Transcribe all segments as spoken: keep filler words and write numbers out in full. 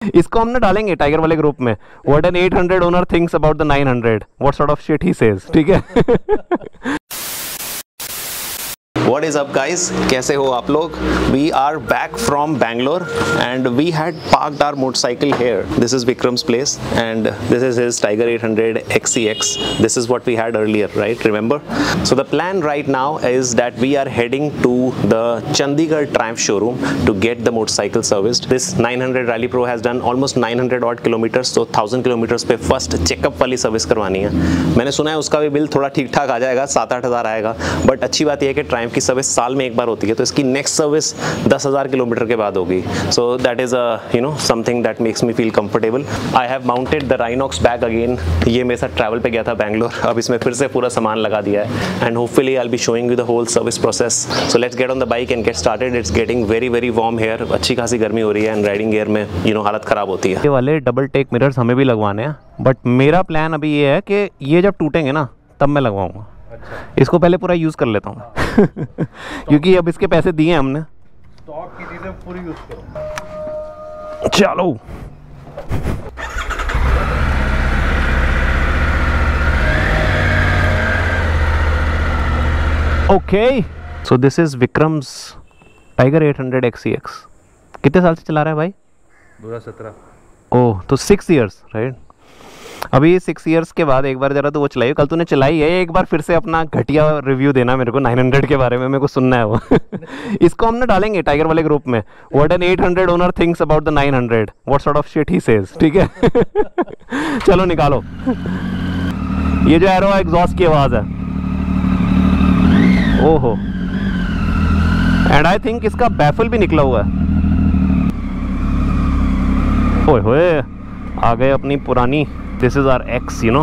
इसको हम ना डालेंगे टाइगर वाले ग्रुप में। What an eight hundred owner thinks about the nine hundred, what sort of shit he says, ठीक है। What is up guys? कैसे हो आप लोग? We are back from Bangalore and we had parked our motorcycle here. This is Vikram's place and this is his Tiger eight hundred X C X. This is what we had earlier, right? Remember? So the plan right now is that we are heading to the Chandigarh Triumph showroom to get the motorcycle serviced. This nine hundred Rally Pro has done almost nine hundred odd kilometers, so one thousand kilometers पे first checkup वाली service करवानी है। मैंने सुना है उसका भी bill थोड़ा ठीक ठाक आ जाएगा, सात आठ हज़ार आएगा, बट अच्छी बात यह है कि Triumph की सर्विस साल में एक बार होती है, तो इसकी नेक्स्ट सर्विस दस हज़ार किलोमीटर के बाद होगी। So that is a you know something that makes me feel comfortable. I have mounted the Rhynox bag again. ये मेरे साथ ट्रैवल पे गया था बैंगलोर, अब इसमें फिर से पूरा सामान लगा दिया है and hopefully I will be showing you the whole service process. So let's get on the bike and get started. It's getting very very warm here, अच्छी खासी गर्मी हो रही है एंड राइडिंग गियर में यू नो हालत ख़राब होती है। ये वाले डबल टेक मिरर्स हमें भी लगवाने हैं, बट मेरा प्लान अभी ये है कि ये जब टूटेंगे ना तब मैं लगवाऊंगा। अच्छा। इसको पहले पूरा यूज़ कर लेता हूँ क्योंकि अब इसके पैसे दिए हैं हमने। स्टॉक की चीज़ें पूरी यूज़ करो। चलो okay, so this is Vikram's tiger eight hundred X C X. कितने साल से चला रहा है भाई? दो हज़ार सत्रह। ओह, तो सिक्स इयर्स राइट। अभी सिक्स इयर्स के बाद एक बार जरा तो वो चलाई, कल तूने चलाई है, एक बार फिर से अपना घटिया रिव्यू देना मेरे को नाइन हंड्रेड के बारे में, मेरे को सुनना है वो। इसको हम ना डालेंगे टाइगर वाले ग्रुप में। What an eight hundred owner thinks about the nine hundred, what sort of shit he says, ठीक है। चलो निकालो। ये जो एरो एग्जॉस्ट की आवाज है, ओहो, एंड आई थिंक इसका बैफल भी निकला हुआ है। ओए होए, आ गए अपनी पुरानी, this is our X you know.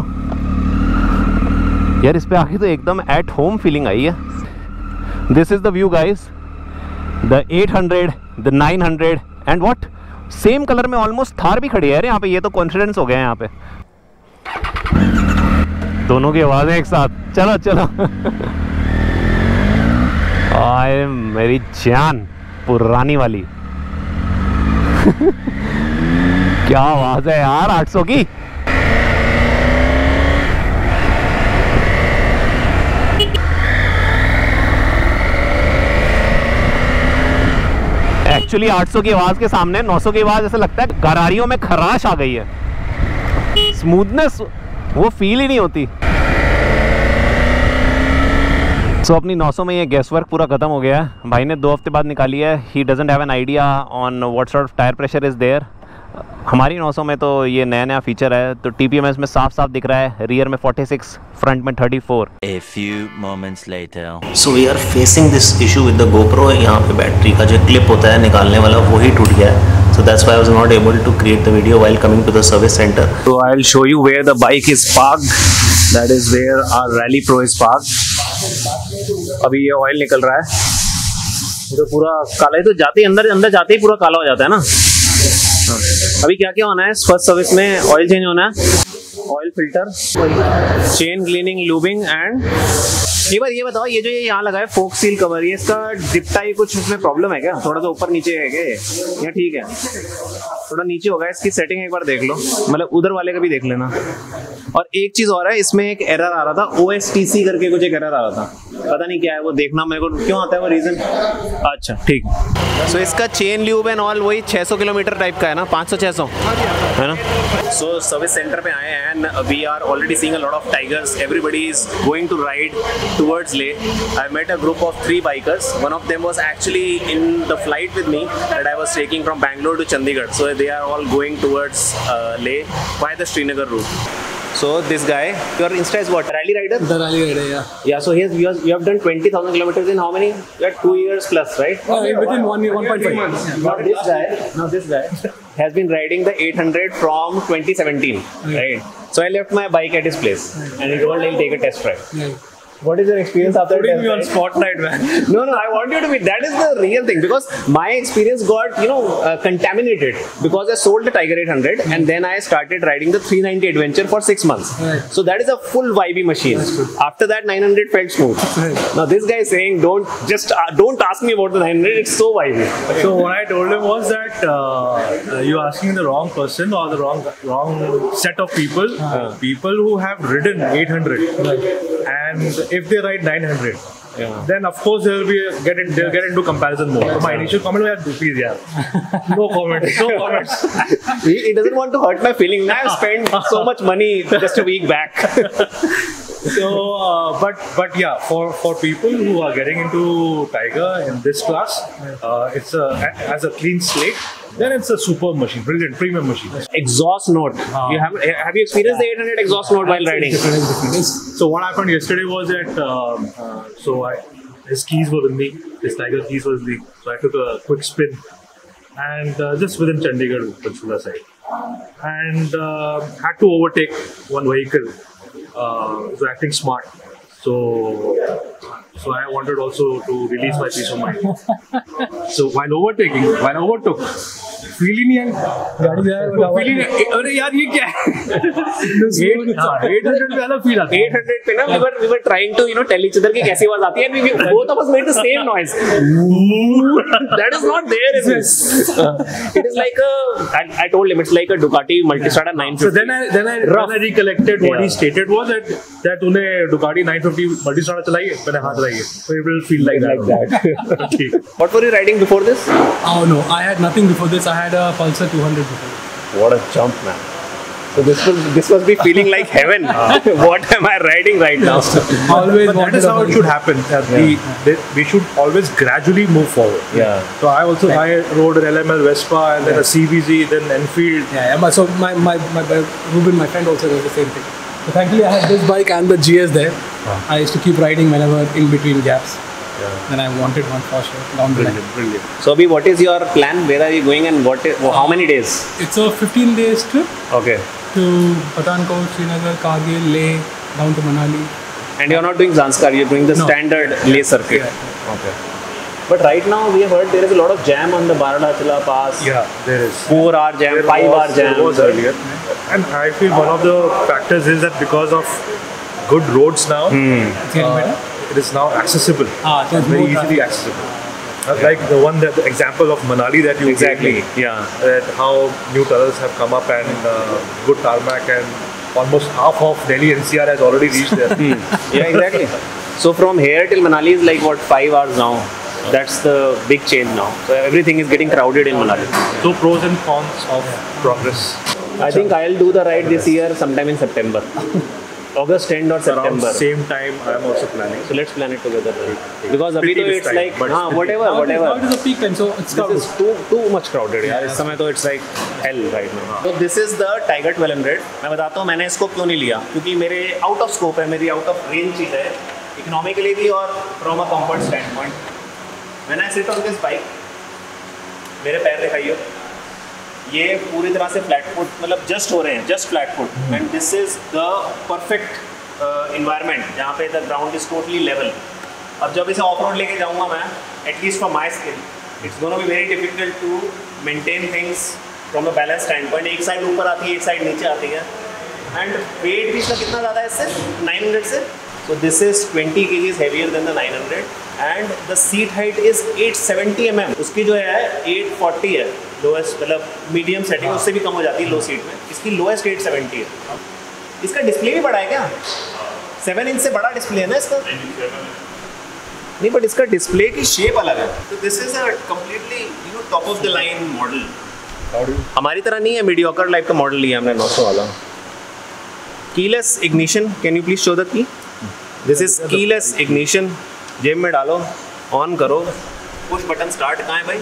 यार इस पे आके तो एकदम एट होम फीलिंग आई है। This is the view guys, the eight hundred, the nine hundred and what, same colour में ऑलमोस्ट थार भी खड़ी है यार यहाँ पे। ये तो कॉन्फिडेंस हो गया है यहाँ पे, दोनों की आवाजें एक साथ। चलो चलो। आए मेरी जान पुरानी वाली। क्या आवाज है यार आठ सौ की। एक्चुअली आठ सौ की आवाज के सामने नौ सौ की आवाज ऐसा लगता है गरारियों में खराश आ गई है। स्मूथनेस वो फील ही नहीं होती। सो so, अपनी नौ सौ में ये गैस वर्क पूरा खत्म हो गया है। भाई ने दो हफ्ते बाद निकाली है। He doesn't have an idea on what sort of tyre pressure is there. हमारी नौ सौ में तो ये नया नया फीचर है, तो टी पी एम एस में साफ साफ दिख रहा है, रियर में फोर्टी सिक्स, फ्रंट में thirty four. A few moments later. So we are facing this issue with the GoPro। यहाँ पे बैटरी का जो क्लिप होता है निकालने वाला वो ही टूट गया है। So that's why I was not able to create the video while coming to the service center. So I'll show you where the bike is parked. That is where our Rally Pro is parked. अभी ये oil निकल रहा है, ये तो पूरा काला है, तो जाते ही अंदर अंदर जाते ही पूरा काला हो जाता है ना। अभी क्या क्या होना है फर्स्ट सर्विस में? ऑयल चेंज होना है, oil filter, chain cleaning, lubing and ये बार ये बताओ, ये जो ये यहाँ लगा है फोक सील कवर, ये इसका डिप टाई कुछ इसमें प्रॉब्लम है क्या? थोड़ा सा ऊपर नीचे है क्या? ये ठीक है, थोड़ा नीचे होगा। इसकी सेटिंग एक बार देख लो, मतलब उधर वाले का भी देख लेना। और एक चीज और है, इसमें एक एरर आ रहा था, ओ एस टी सी करके कुछ एक एरर आ रहा था, पता नहीं क्या है वो, देखना मेरे को क्यों आता है वो रीजन। अच्छा ठीक। सो so, इसका चेन ल्यूब एंड ऑल वही छह सौ किलोमीटर टाइप का है ना, पाँच सौ छह सौ है ना। सो सर्विस सेंटर पे आए हैं and we are already seeing a lot of tigers. Everybody is going to ride towards Leh. I met a group of three bikers. One of them was actually in the flight with me that I was taking from Bangalore to Chandigarh. So they are all going towards uh, Leh by the Srinagar route. So this guy, your Insta is what? Rally rider? The rally rider, yeah. Yeah. So he has, you have, you have done twenty thousand kilometers in how many? You had two years plus, right? Oh, yeah, within one year, one point five months. Now this guy, now this guy has been riding the eight hundred from twenty seventeen, right? So I left my bike at his place, and he told he'll take a test ride. Yeah. What is your experience after Putting test me on ride? spotlight, man. No, no, I want you to be. That is the real thing because my experience got, you know, uh, contaminated because I sold the Tiger eight hundred and then I started riding the three ninety Adventure for six months. Right. So that is a full vibey machine. After that, nine hundred felt smooth. Right. Now this guy is saying, don't just uh, don't ask me about the nine hundred. It's so vibey. So what I told him was that uh, you're asking the wrong person or the wrong wrong set of people. People who have ridden eight hundred, and if they ride nine hundred, Yeah. then of course they'll be get in, they'll get into comparison mode. So my initial comment was, please, yeah, no comments, no comments. He, he doesn't want to hurt my feelings. I've spent so much money just a week back. So, uh, but but yeah, for for people who are getting into Tiger in this class, uh, it's a as a clean slate. Then it's a superb machine, brilliant premium machine. Exhaust note. You have have you experienced the eight hundred exhaust note while riding? So what happened yesterday was that um, uh, so I his keys were with me, his Tiger keys was with me, so I took a quick spin, and uh, just within Chandigarh, Panchkula side, and uh, had to overtake one vehicle. Uh, so acting smart. So, so I wanted also to release my peace of mind. So while overtaking, while I overtook, feel ही नहीं आई गाड़ी feel ही नहीं अरे यार ये क्या है eight hundred पे अलग फील आता है eight hundred पे ना we were we were trying to you know tell each other कि कैसी आवाज आती है and we both of us made the same noise that is not there in this it is like a I, I told him it's like a Ducati Multistrada nine fifty. So then I then I then I recollected what Yeah. he stated was that that तूने Ducati nine fifty Multistrada चलाई है मैंने हाँ चलाई है so it will feel like that like that okay. What were you riding before this? Oh no, I had nothing before this. I had a Pulsar two hundred before. What a jump, man. So this was this must be feeling like heaven. What am I riding right now? Always But that wanted is a how it Pulsar. should happen. That we, that we should always gradually move forward. Yeah. So I also I rode an L M L Vespa and then a C B Z, then Enfield. Yeah, yeah. but So my, my, my, my Ruben, my friend, also does the same thing. So thankfully, I had this bike and the G S there. I used to keep riding whenever in between gaps. Yeah. Then I wanted one for sure down the line. Brilliant, brilliant. So Abhi, what is your plan? Where are you going and what? Is, how many days? It's a fifteen days trip Okay. to Pathankot, Srinagar, Kargil, Leh, down to Manali. And you're not doing Zanskar. You're doing the No. standard Leh circuit. Yeah. Okay. But right now we have heard there is a lot of jam on the Baradachila Pass. Yeah, there is. Four hour jam, There five was- hour jam. There was earlier. And I feel one of the factors is that because of good roads now, It's getting better. it is now accessible. Ah, so it's very more easily traffic. accessible. That's like the one that the example of Manali that you Exactly. gave me, Yeah. that how new tunnels have come up and uh, good tarmac and almost half of Delhi N C R has already reached there. Yeah, exactly. So from here till Manali is like what five hours now. That's the big change now. So everything is getting crowded in Manali. So pros and cons of progress. I think I'll do the ride this year sometime in September. August tenth or Around September. same time I am also planning. So let's plan it together. Because abhi Pretty to this it's time, like but हाँ still. whatever Now it is- now it whatever. is a peak time, so it's This crowded. is too too much crowded यार. इस समय तो it's like hell right now. So this is the Tiger twelve hundred. मैं बताता हूँ मैंने इसको क्यों नहीं लिया क्योंकि मेरे out of scope है मेरी out of range चीज़ है economically भी और from a comfort standpoint. When I sit on this bike मेरे पैर दिखाइए ये पूरी तरह से फ्लैट फुट मतलब जस्ट हो रहे हैं just flat foot and this is the perfect environment जहाँ पे the ground is totally level अब जब इसे ऑफ रोड लेके जाऊँगा मैं at least for my skill it's gonna be very difficult to maintain things from a balance standpoint एक side ऊपर आती है एक साइड नीचे आती है एंड वेट भी इसका कितना ज़्यादा है इससे नाइन हंड्रेड से so this is twenty kgs heavier than the nine hundred and the seat height is eight seventy millimeters उसकी जो है eight forty है लोएस्ट मतलब मीडियम सेटिंग उससे भी कम हो जाती है लो सीट में इसकी लोएस्ट eight seventy है इसका डिस्प्ले भी बड़ा है क्या सेवन इंच से बड़ा डिस्प्ले है ना इसका नहीं बट इसका डिस्प्ले की शेप अलग है तो this is a completely you know top of the line model हमारी तरह नहीं है मीडियोकर लाइफ का मॉडल लिया हमने नौ सौ वाला keyless ignition can you please show the key this is keyless ignition जेब में डालो ऑन करो पुश बटन स्टार्ट कहाँ है भाई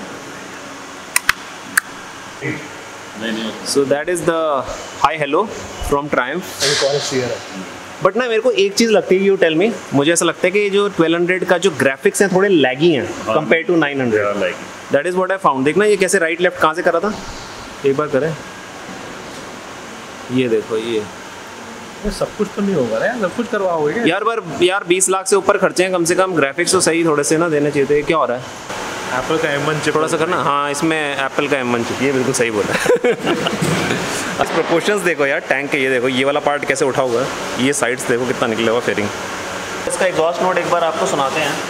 so that is the hi hello from Triumph but ना मेरे को एक चीज़ लगती है यू टेल मी मुझे ऐसा लगता है कि जो ट्वेल्व हंड्रेड का जो ग्राफिक्स हैं थोड़े लैगी हैं compare to nine hundred that is what I found देखना ये कैसे राइट लेफ्ट कहाँ से करा था एक बार करें ये देखो ये ये सब कुछ तो नहीं होगा ना, सब कुछ करवाओगे क्या? यार पर यार बीस लाख से ऊपर खर्चे हैं, कम से कम ग्राफिक्स तो सही थोड़े से ना देने चाहिए थे। क्या हो रहा है? एप्पल का एम वन चिप थोड़ा सा करना। हाँ, इसमें एप्पल का एम वन चिप, ये बिल्कुल सही बोला। बस प्रोपोर्शंस देखो यार टैंक के, ये देखो ये वाला पार्ट कैसे उठा हुआ है, ये साइड्स देखो कितना निकला हुआ फेयरिंग। इसका एग्जॉस्ट नोट एक बार आपको सुनाते हैं।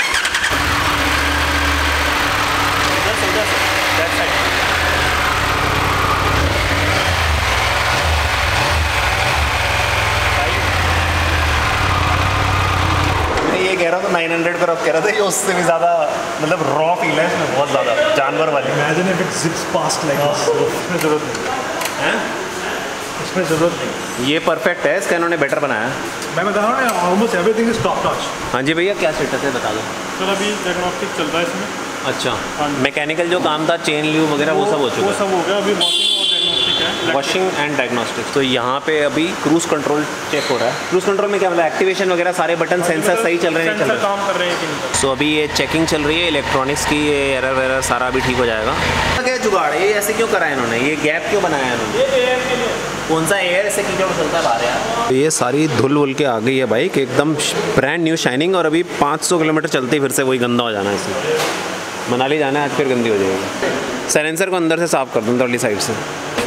मैं ये कह रहा था नाइन हंड्रेड पर अब कह रहा था ये उससे भी ज़्यादा मतलब रॉ फील है इसमें, बहुत ज़्यादा जानवर वाली। Imagine if it zips past like this, so इसमें ज़रूरत नहीं हैं? इसमें ज़रूरत नहीं। ये परफेक्ट है, इसका इन्होंने बेटर बनाया। मैं बता रहा हूँ ना, almost everything is top notch. हाँ जी भैया, क्या स्टेटस है बता दो। सर अभी डायग्नोस्टिक चल रहा है इसमें। अच्छा, मैकेनिकल जो काम था, चेन ल्यू वगैरह वो सब हो चुका वो है। सब हो गया, अभी वॉशिंग और डायग्नोस्टिक है। Washing and diagnostic. तो यहाँ पे अभी क्रूज कंट्रोल चेक हो रहा है। क्रूज कंट्रोल में क्या मतलब एक्टिवेशन वगैरह सारे बटन सेंसर सही चल रहे हैं, चल रहे हैं, काम कर रहे हैं कि नहीं। सो अभी ये चेकिंग चल रही है इलेक्ट्रॉनिक्स की, ये एरर वेरर सारा अभी ठीक हो जाएगा। क्या जुगाड़ है ये, ऐसे क्यों करा है इन्होंने, ये गैप क्यों बनाया इन्होंने? ये एयर के लिए। कौन सा एयर ऐसे कीचड़ चलता है बाहर यार। ये सारी धुल वुल के आ गई है बाइक, एकदम ब्रांड न्यू शाइनिंग, और अभी पाँच सौ किलोमीटर चलते फिर से वही गंदा हो जाना है इसमें। मनाली जाना है आज, फिर गंदी हो जाएगी। साइलेंसर को अंदर से साफ़ कर दूँ वाली साइड से।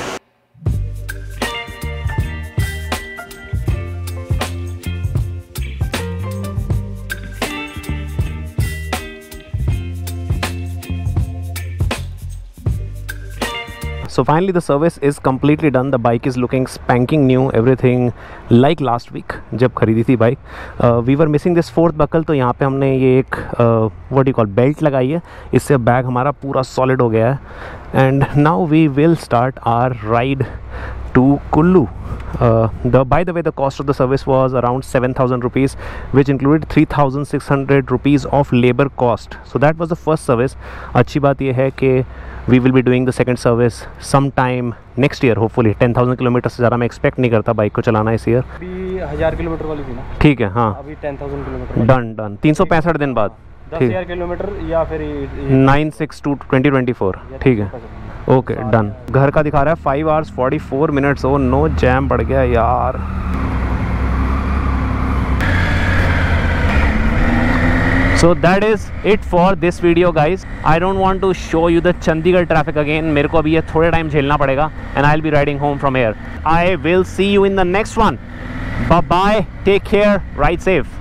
So finally the service is completely done. The bike is looking spanking new, everything like last week जब खरीदी थी bike. We were missing this fourth buckle, तो यहाँ पे हमने ये एक व्हाट यू कॉल बेल्ट लगाई है, इससे बैग हमारा पूरा सॉलिड हो गया है। And now we will start our ride to Kullu. Uh, the by the way the cost of the service was around seven thousand rupees, which included three thousand six hundred rupees of labor cost. So that was the first service. अच्छी बात ये है कि we will be doing the second service sometime next year hopefully। ten thousand kilometre से ज़्यादा मैं expect नहीं करता बाइक को चलाना इस ईयर। अभी हज़ार किलोमीटर वाली थी ना। ठीक है, हाँ अभी ten thousand kilometre. Done done तीन सौ पैंसठ दिन बाद। दस हज़ार किलोमीटर या फिर nine six two twenty twenty four. ठीक है, ओके डन। घर का दिखा रहा है five hours forty four minutes. Oh no, jam पड़ गया यार। So that is it for this video guys. I don't want to show you the Chandigarh traffic again. मेरे को अभी ये थोड़े टाइम झेलना पड़ेगा and I'll be riding home from here. I will see you in the next one. Bye bye, take care, ride safe.